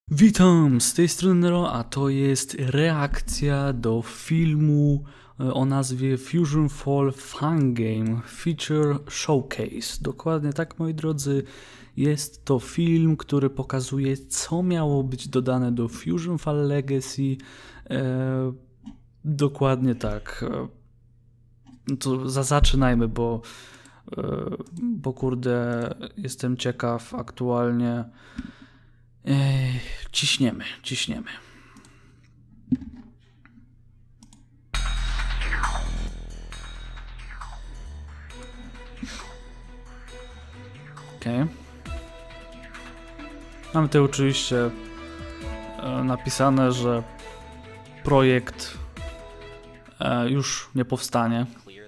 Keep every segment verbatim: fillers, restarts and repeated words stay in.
Witam, z tej strony Nero, a to jest reakcja do filmu o nazwie Fusion Fall Fangame Feature Showcase. Dokładnie tak, moi drodzy, jest to film, który pokazuje, co miało być dodane do Fusion Fall Legacy. E, dokładnie tak. E, to za, zaczynajmy, bo, e, bo kurde, jestem ciekaw aktualnie. Ej, ciśniemy, ciśniemy. Okej. Okay. Mamy tutaj oczywiście e, napisane, że projekt e, już nie powstanie.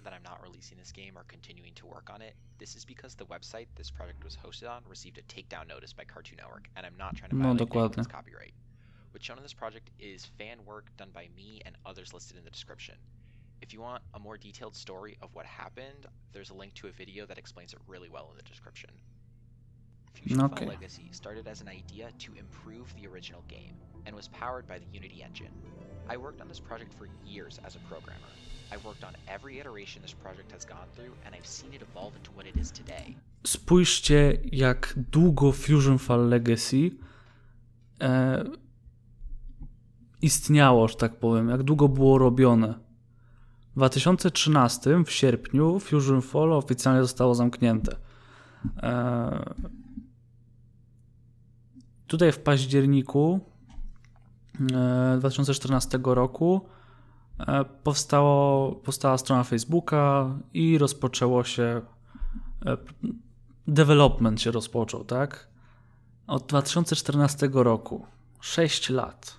No dokładnie. What's shown in this project is fan work done by me and others listed in the description. If you want a more detailed story of what happened, there's a link to a video that explains it really well in the description. Fusion Okay. Fall Legacy started as an idea to improve the original game and was powered by the Unity engine. I worked on this project for years as a programmer. I've worked on every iteration this project has gone through and I've seen it evolve into what it is today. Spójrzcie, jak długo Fusion Fall Legacy e, istniało, że tak powiem, jak długo było robione. W dwa tysiące trzynastym, w sierpniu, Fusion Fall oficjalnie zostało zamknięte. E, tutaj w październiku e, dwa tysiące czternastego roku e, powstało, powstała strona Facebooka i rozpoczęło się e, development się rozpoczął, tak? Od dwa tysiące czternastego roku. sześć lat.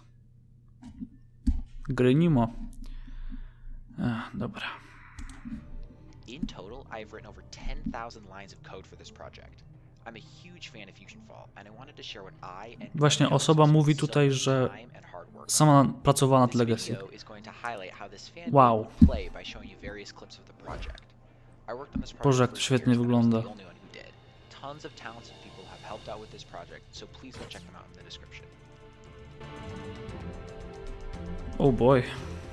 Gry Nimo. Ech, dobra. In total, I have written over ten thousand lines of code for this project. I'm a huge fan of Fusion Fall and I wanted to share what I and Właśnie osoba mówi tutaj, że sama pracowała nad Legacy. Wow. Boże, jak to świetnie wygląda. Tons of talented people have helped out with this project, so please go check them out in the description. Oh boy.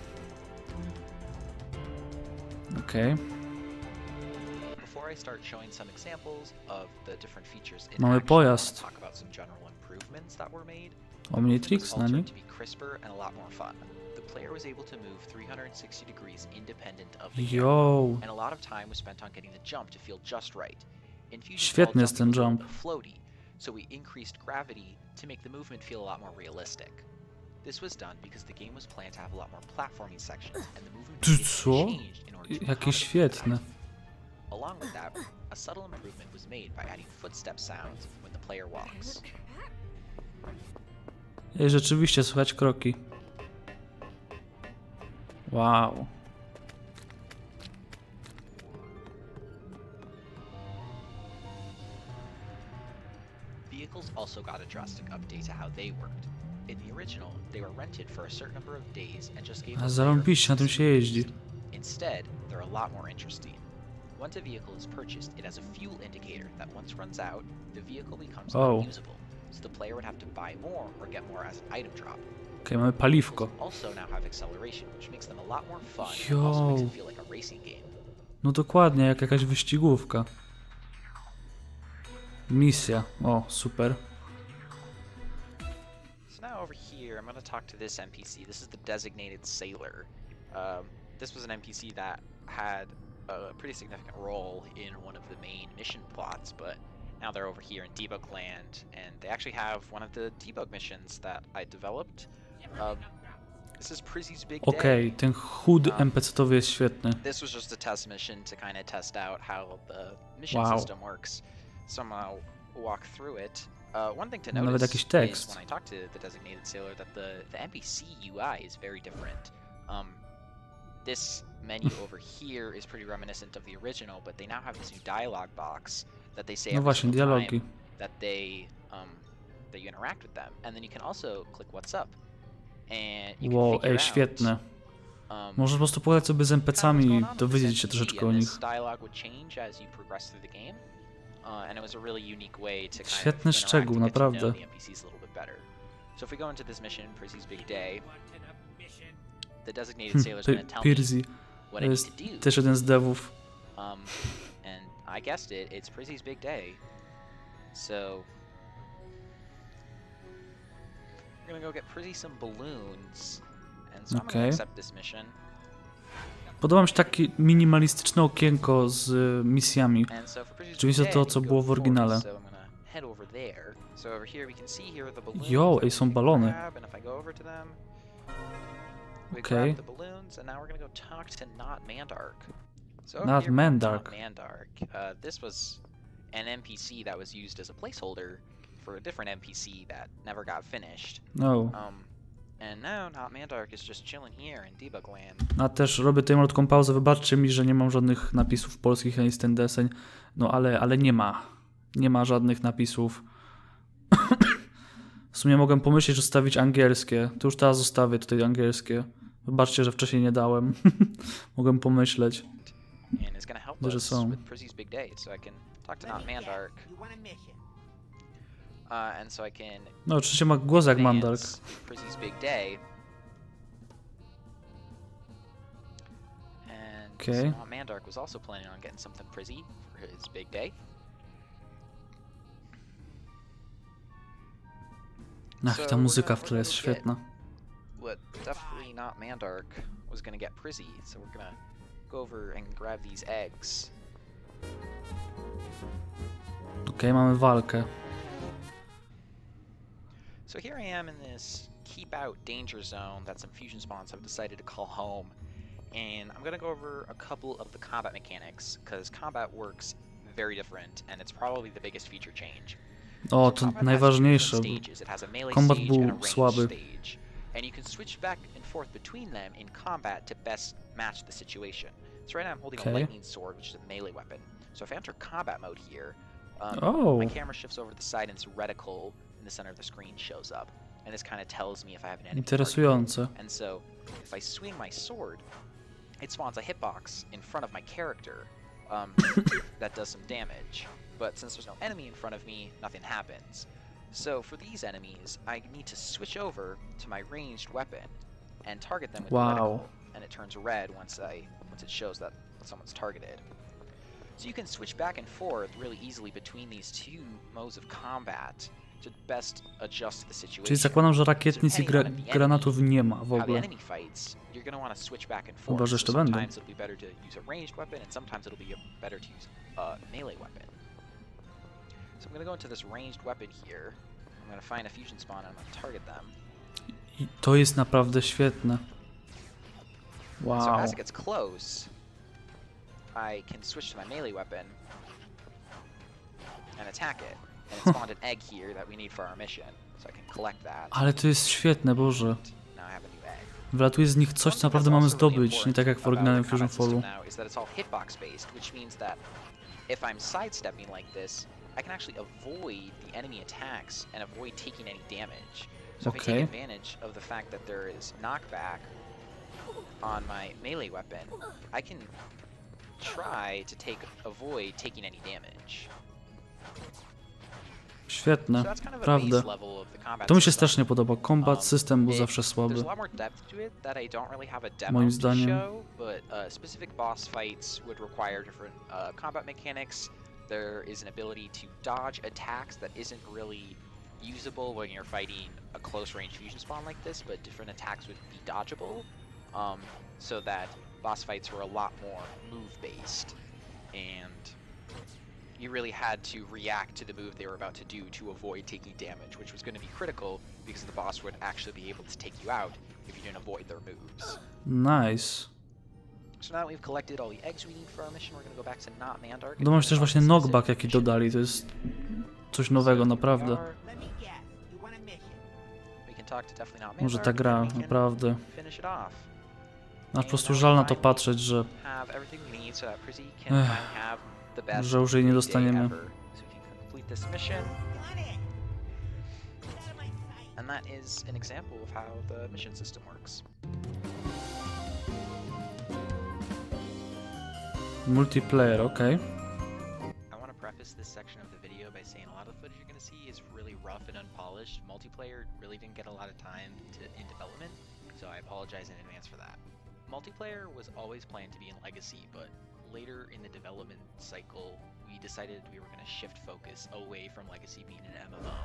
Okay. Before I start showing some examples of the different features in Mamy action, pojazd. I want to talk about some general improvements that were made. Omnitrix na nim? To be crisper and a lot more fun. The player was able to move three hundred sixty degrees independent of the camera, Yo. and a lot of time was spent on getting the jump to feel just right. In Fusion Świetny Fall, jest ten jumping jump. was floaty, so we increased gravity to make the movement feel a lot more realistic. This was done because the game was planned to have a lot more platforming sections, and the movement Ty needed to co? be changed in order to Jakie accommodate świetne. that. Along with that, a subtle improvement was made by adding footstep sounds when the player walks. I rzeczywiście słychać kroki. Wow. Vehicles also got a drastic update to how they worked. In the original, they were rented for a certain number of days and just gave A the zarąbiście, na tym się jeździ. Instead, they're a lot more interesting. Once a vehicle is purchased, it has a fuel indicator that once runs out, the vehicle becomes Oh. unusable. So the player would have to buy more or get more as an item drop. Okej, okay, mamy paliwko. Also now have acceleration, which makes them a lot more fun and Yo. also makes it feel like a racing game. No dokładnie, jak jakaś wyścigówka. Misja. O, super. So now over here, I'm going to talk to this N P C. This is the designated sailor. Um, this was an N P C that had a pretty significant role in one of the main mission plots, but now they're over here in Debug Land, and they actually have one of the debug missions that I developed. Um, this is Prizzy's Big Day. Okej, okay, ten H U D N P C-towy jest świetny. This was just a test mission to kind of test out how the mission Wow. system works. So I'm gonna walk through it. Uh, one thing to Nawet notice jakiś is tekst. when I talk to the designated sailor that the, the N P C U I is very different. Um, this menu over here is pretty reminiscent of the original, but they now have this new dialogue box that they say No every właśnie, single dialogi. time that they um, that you interact with them, and then you can also click what's up, and you Wow, can figure ej, out, świetne. um, Możesz po prostu pogadać sobie z N P C-ami i dowiedzieć się N P C, troszeczkę o and nich. this dialogue would change as you progress through the game. Uh, and it was a really unique way to kind Świetny of szczegół, interact and get to naprawdę. know the N P Cs a little bit better. So if we go into this mission, Prizzy's Big Day, the designated sailor is going to tell Pirzy me what I need jest to do. też jeden z devów. Um, and I guessed it, it's Prizzy's Big Day. So we're gonna go get Prizzy some balloons, and so I'm Okay. gonna accept this mission. Podoba mi się takie minimalistyczne okienko z y, misjami. And so for Prizzy's Oczywiście Big to, Day, co we było go w oryginale. forward, so I'm gonna head over there. So over here we can see here the balloons. Jo, that ej, we są can balony. grab, and if I go over to them, we Okay. grab the balloons, and now we're gonna go talk to Not Mandark. So over Not here we have Mandark. Not Mandark. Uh, this was an N P C that was used as a placeholder for a different N P C that never got finished. No. Um, and now Not Mandark is just chilling here in Debug Land. A też robię tutaj malutką pauzę. Wybaczcie mi, że nie mam żadnych napisów polskich, a jest ten deseń. No ale, ale nie ma. Nie ma żadnych napisów. W sumie mogłem pomyśleć, że zostawić angielskie. To już teraz zostawię tutaj angielskie. Wybaczcie, że wcześniej nie dałem. Mogłem pomyśleć. And it's gonna help Że us są. with Prizzy's Big Day, so I can talk to Not Mandark. Uh, and so I can No oczywiście ma głos jak Mandark. advance Prizzy's Big Day. And Okay. so Not Mandark was also planning on getting something Prizzy for his big day. Ach, So ta we're muzyka gonna- w we're tle gonna jest go get świetna. What definitely Not Mandark was gonna get Prizzy, so we're gonna go over and grab these eggs. Okej, mamy walkę. So here I am in this keep out danger zone that some fusion spawns have decided to call home, and I'm gonna go over a couple of the combat mechanics, because combat works very different, and it's probably the biggest feature change. O, So to combat has two najważniejsze. different stages. It has a melee Kombat stage był and a ranged słaby. stage, and you can switch back and forth between them in combat to best match the situation. So right now I'm holding Okay. a lightning sword, which is a melee weapon. So if I enter combat mode here, um, Oh. my camera shifts over to the side and this reticle in the center of the screen shows up, and this kind of tells me if I have an enemy target. Interesujące. And so if I swing my sword, it spawns a hitbox in front of my character um, that does some damage. But since there's no enemy in front of me, nothing happens. So for these enemies, I need to switch over to my ranged weapon and target them with Wow. the reticle, and it turns red once I once it shows that someone's targeted. So you can switch back and forth really easily between these two modes of combat to best adjust to the situation. Czyli zakładam, że rakietnic i gra Depending on the granatów nie ma w how the ogóle. enemy fights, you're going to want to switch back and Chyba, forth. że So jeszcze będą. sometimes it'll be better to use a ranged weapon, and sometimes it'll be better to use a melee weapon. So I'm going to go into this ranged weapon here. I'm going to find a fusion spawn and I'm going to target them. I to jest naprawdę świetne. So Wow. as it gets close, I can switch to my melee weapon and attack it. And it spawned an egg here that we need for our mission. So I can collect that. Ale to jest świetne, Boże. Now I have a new egg. Wylatuje z nich coś, co naprawdę mamy zdobyć, nie tak jak w oryginalnym Fusion Fallu. Now is that it's all hitbox based, which means that if I'm sidestepping like this, I can actually avoid the enemy attacks and avoid taking any damage. So if I Okay. take advantage of the fact that there is knockback on my melee weapon, I can try to take avoid taking any damage. Świetne, So that's kind of a prawda. base level of the combat To mi się system. strasznie podoba. Combat Um, system był it- zawsze There's słaby. a lot more depth to it that I don't really have a demo Moim to zdaniem. show, but uh, specific boss fights would require different uh, combat mechanics. There is an ability to dodge attacks that isn't really usable when you're fighting a close range fusion spawn like this, but different attacks would be dodgeable, um, so that boss fights were a lot more move based, and you really had to react to the move they were about to do to avoid taking damage, which was going to be critical because the boss would actually be able to take you out if you didn't avoid their moves. Nice. So now that we've collected all the eggs we need for our mission, we're going to go back to Not Mandark. and Podoba mi się finish też off właśnie this knockback, specific jaki mission. dodali. To jest coś nowego, So here we naprawdę. are. We can talk to definitely Not Może Mandark, ta gra, and we can naprawdę. finish it off. Aż po prostu żal na to patrzeć, że Have everything we need so that Prizzy can Ech, finally have the best że już jej nie day dostaniemy. ever. So we can complete this mission. And that is an example of how the mission system works. multiplayer, ok. I want to preface this section of the video by saying a lot of the footage you're going to see is really rough and unpolished. Multiplayer really didn't get a lot of time to, in development, so I apologize in advance for that. Multiplayer was always planned to be in Legacy, but later in the development cycle, we decided we were going to shift focus away from Legacy being an M M O.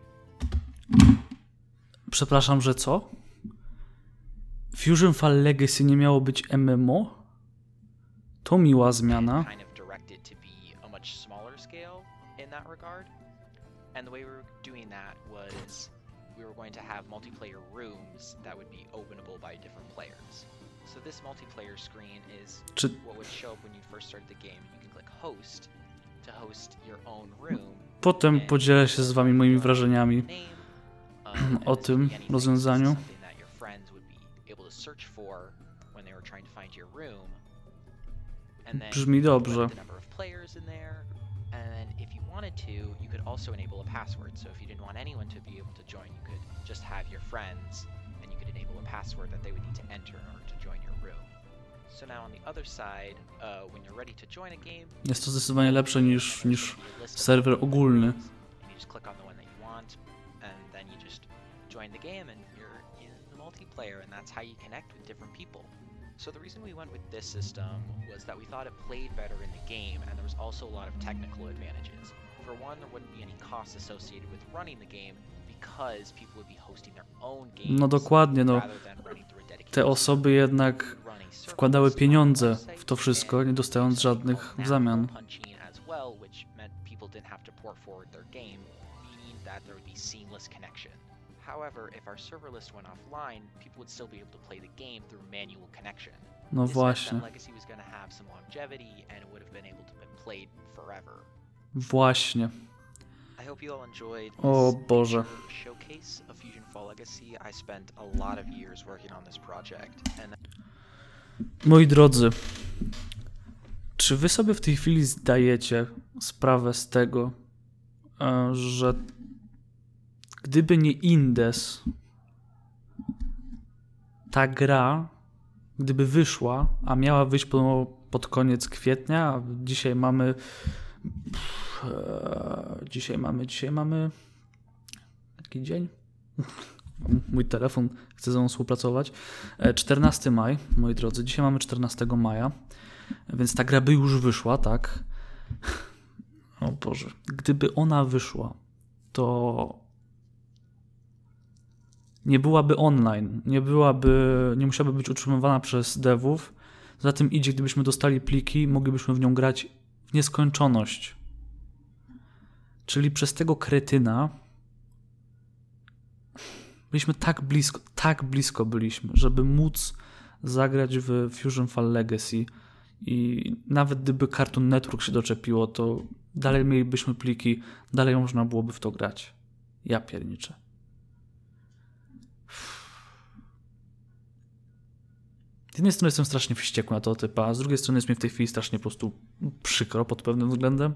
Przepraszam, że co? Fusion Fall Legacy nie miało być M M O? To miła zmiana. Kind of directed to be a much smaller scale in that regard. And the way we were doing that was we were going to have multiplayer rooms that would be openable by different players. So this multiplayer screen is Czy... what would show up when you first started the game. You can click host to host your own room. Potem podzielę się z wami moimi wrażeniami o tym rozwiązaniu. Brzmi dobrze. Jest to zdecydowanie lepsze niż, niż serwer ogólny. Join the game and you're in the multiplayer, and that's how you connect with different people. So the reason we went with this system was that we thought it played better in the game, and there was also a lot of technical advantages. For one, there wouldn't be any costs associated with running the game because people would be hosting their own games. No dokładnie, no. Te osoby jednak wkładały pieniądze w to wszystko, nie dostając żadnych w zamian. However, if our server list went offline, people would still be able to play the game through manual connection. No właśnie. Legacy was going to have some longevity and it would have been able to be played forever. Właśnie. I hope you all enjoyed O Boże. showcase of Fusion Fall Legacy. I spent a lot of years working on this project. And... Moi drodzy, czy wy sobie w tej chwili zdajecie sprawę z tego, że gdyby nie Indes, ta gra, gdyby wyszła, a miała wyjść po, pod koniec kwietnia, a dzisiaj mamy pff, e, dzisiaj mamy, dzisiaj mamy jaki dzień? Mój telefon chce ze mną współpracować. czternastego maja, moi drodzy, dzisiaj mamy czternastego maja, więc ta gra by już wyszła, tak? O Boże, gdyby ona wyszła, to nie byłaby online, nie byłaby, nie musiałaby być utrzymywana przez devów. Za tym idzie, gdybyśmy dostali pliki, moglibyśmy w nią grać w nieskończoność. Czyli przez tego kretyna byliśmy tak blisko, tak blisko byliśmy, żeby móc zagrać w Fusion Fall Legacy i nawet gdyby Cartoon Network się doczepiło, to dalej mielibyśmy pliki, dalej można byłoby w to grać. Ja pierniczę. Z jednej strony jestem strasznie wściekły na to typa, a z drugiej strony jest mi w tej chwili strasznie po prostu przykro pod pewnym względem.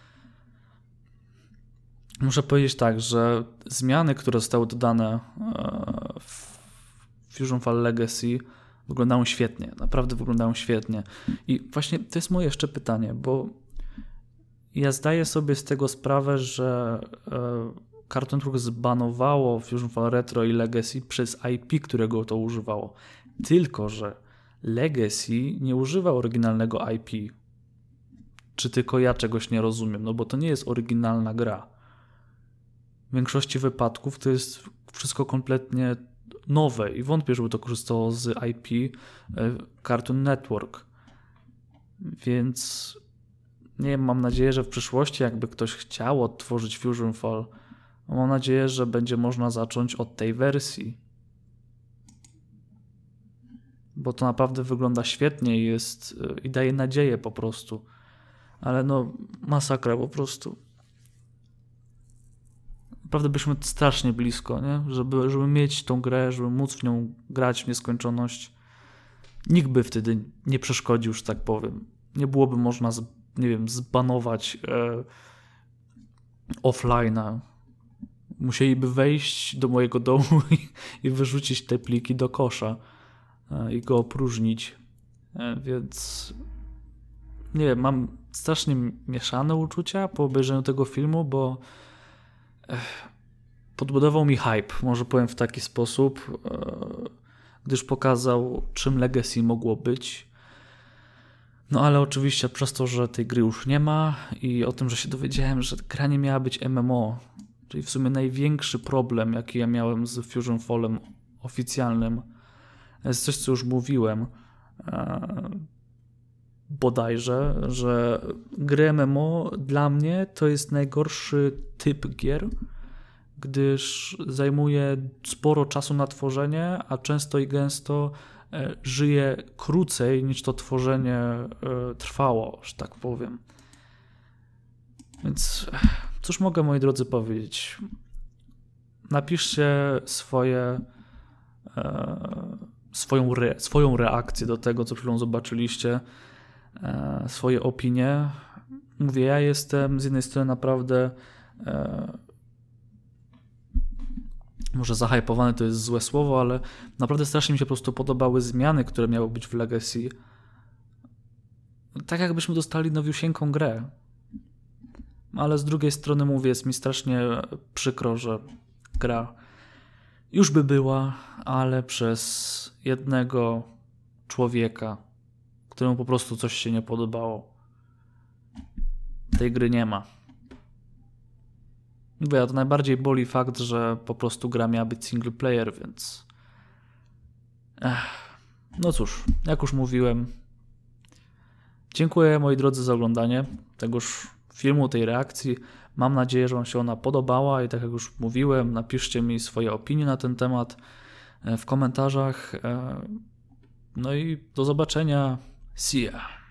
Muszę powiedzieć tak, że zmiany, które zostały dodane w Fusion Fall Legacy wyglądają świetnie, naprawdę wyglądają świetnie. I właśnie to jest moje jeszcze pytanie, bo ja zdaję sobie z tego sprawę, że Cartoon Network zbanowało Fusion Fall Retro i Legacy przez I P, którego to używało. Tylko że Legacy nie używa oryginalnego I P. Czy tylko ja czegoś nie rozumiem? No bo to nie jest oryginalna gra. W większości wypadków to jest wszystko kompletnie nowe i wątpię, żeby to korzystało z I P Cartoon Network. Więc nie wiem, mam nadzieję, że w przyszłości jakby ktoś chciał odtworzyć Fusion Fall, mam nadzieję, że będzie można zacząć od tej wersji. Bo to naprawdę wygląda świetnie i jest i daje nadzieję po prostu. Ale no masakra po prostu. Naprawdę byliśmy strasznie blisko, nie? Żeby, żeby mieć tą grę, żeby móc w nią grać w nieskończoność. Nikt by wtedy nie przeszkodził, że tak powiem. Nie byłoby można, z, nie wiem, zbanować e, offline'a. Musieliby wejść do mojego domu i, i wyrzucić te pliki do kosza e, i go opróżnić. E, więc nie wiem, mam strasznie mieszane uczucia po obejrzeniu tego filmu, bo podbudował mi hype, może powiem w taki sposób, gdyż pokazał, czym Legacy mogło być. No ale oczywiście przez to, że tej gry już nie ma i o tym, że się dowiedziałem, że gra nie miała być M M O, czyli w sumie największy problem, jaki ja miałem z Fusion Fallem oficjalnym, jest coś, co już mówiłem, bodajże, że gry M M O dla mnie to jest najgorszy typ gier, gdyż zajmuje sporo czasu na tworzenie, a często i gęsto żyje krócej niż to tworzenie trwało, że tak powiem. Więc cóż mogę, moi drodzy, powiedzieć? Napiszcie swoje swoją, re, swoją reakcję do tego, co przed chwilą zobaczyliście, swoje opinie. Mówię, ja jestem z jednej strony naprawdę może zahypowany to jest złe słowo, ale naprawdę strasznie mi się po prostu podobały zmiany, które miały być w Legacy. Tak jakbyśmy dostali nowiusieńką grę. Ale z drugiej strony mówię, jest mi strasznie przykro, że gra już by była, ale przez jednego człowieka, któremu po prostu coś się nie podobało. Tej gry nie ma. Mówię, to najbardziej boli fakt, że po prostu gra miała być single player, więc... Ech. No cóż, jak już mówiłem, dziękuję, moi drodzy, za oglądanie tegoż filmu, tej reakcji. Mam nadzieję, że wam się ona podobała i tak jak już mówiłem, napiszcie mi swoje opinie na ten temat w komentarzach. No i do zobaczenia. See ya.